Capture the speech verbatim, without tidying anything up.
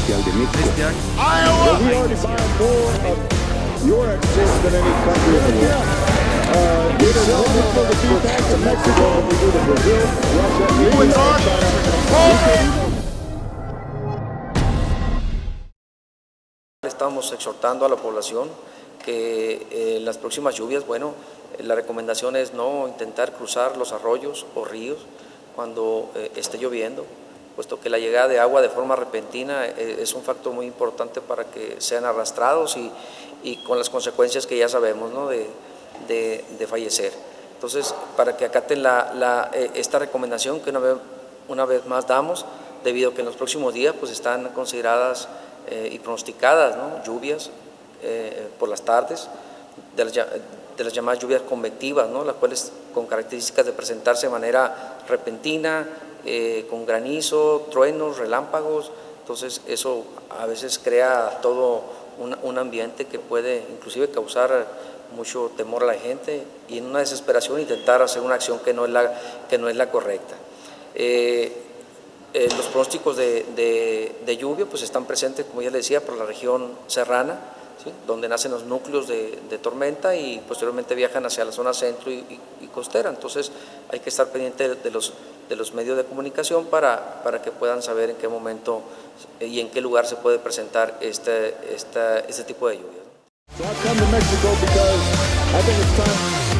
especial de México. Estamos exhortando a la población que eh, en las próximas lluvias, bueno, la recomendación es no intentar cruzar los arroyos o ríos cuando eh, esté lloviendo, puesto que la llegada de agua de forma repentina eh, es un factor muy importante para que sean arrastrados y, y con las consecuencias que ya sabemos, ¿no? de, de, de fallecer. Entonces, para que acaten la, la, eh, esta recomendación que una vez, una vez más damos, debido a que en los próximos días pues, están consideradas eh, y pronosticadas, ¿no? lluvias eh, por las tardes, de las, de las llamadas lluvias convectivas, ¿no? las cuales con características de presentarse de manera repentina, eh, con granizo, truenos, relámpagos. Entonces eso a veces crea todo un, un ambiente que puede inclusive causar mucho temor a la gente y en una desesperación intentar hacer una acción que no es la, que no es la correcta. Eh, eh, los pronósticos de, de, de lluvia pues están presentes, como ya les decía, por la región serrana, ¿sí? donde nacen los núcleos de, de tormenta y posteriormente viajan hacia la zona centro y, y, y costera. Entonces hay que estar pendiente de, de, los, de los medios de comunicación para, para que puedan saber en qué momento y en qué lugar se puede presentar este, este, este tipo de lluvia. So I've come to Mexico because I think it's time